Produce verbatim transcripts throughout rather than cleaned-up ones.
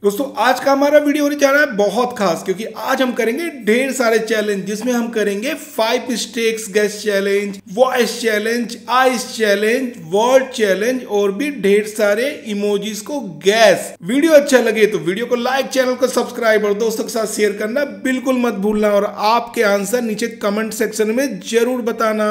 दोस्तों आज का हमारा वीडियो होने जा रहा है बहुत खास, क्योंकि आज हम करेंगे ढेर सारे चैलेंज, जिसमें हम करेंगे five stakes guess challenge, voice challenge, ice challenge, word challenge और भी ढेर सारे इमोजीज को गैस। वीडियो अच्छा लगे तो वीडियो को लाइक, चैनल को सब्सक्राइब और दोस्तों के साथ शेयर करना बिल्कुल मत भूलना, और आपके आंसर नीचे कमेंट सेक्शन में जरूर बताना।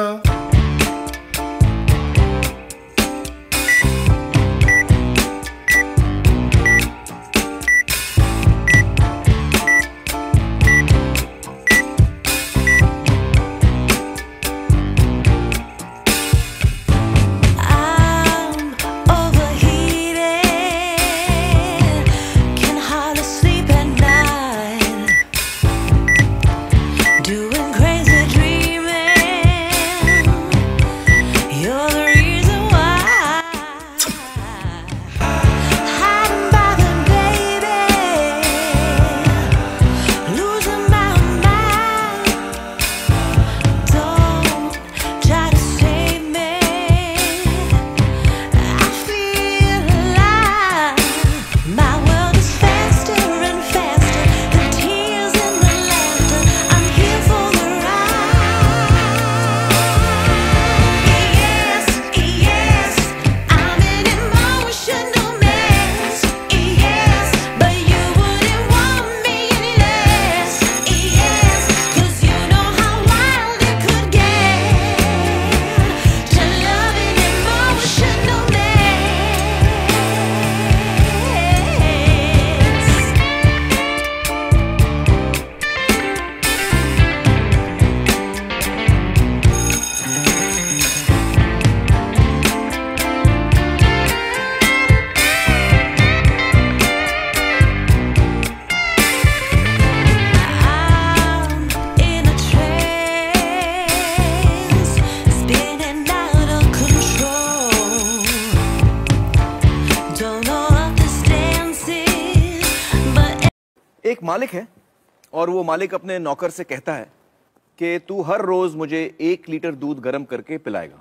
एक मालिक है और वो मालिक अपने नौकर से कहता है कि तू हर रोज मुझे एक लीटर दूध गर्म करके पिलाएगा,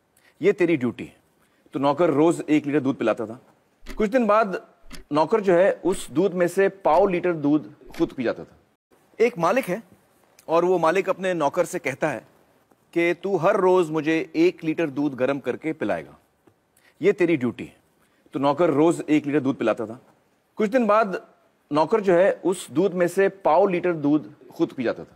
ये तेरी ड्यूटी है। तो नौकर रोज एक लीटर दूध पिलाता था। कुछ दिन बाद नौकर जो है उस दूध में से पाव लीटर दूध खुद पी जाता था। एक मालिक है और वो मालिक अपने नौकर से कहता है कि तू हर रोज मुझे एक लीटर दूध गर्म करके पिलाएगा, ये तेरी ड्यूटी है। तो नौकर रोज एक लीटर दूध पिलाता था। कुछ दिन बाद नौकर जो है उस दूध में से पाव लीटर दूध खुद पी जाता था।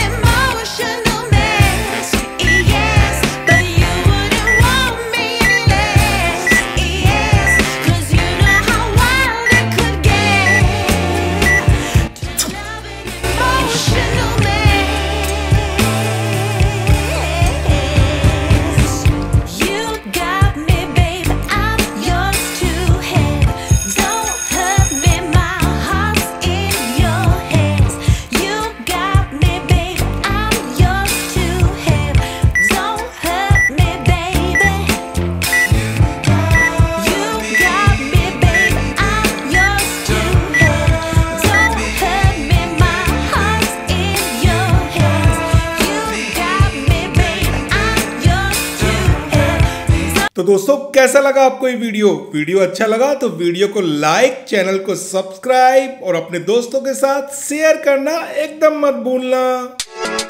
तो दोस्तों कैसा लगा आपको ये वीडियो? वीडियो अच्छा लगा तो वीडियो को लाइक, चैनल को सब्सक्राइब और अपने दोस्तों के साथ शेयर करना एकदम मत भूलना।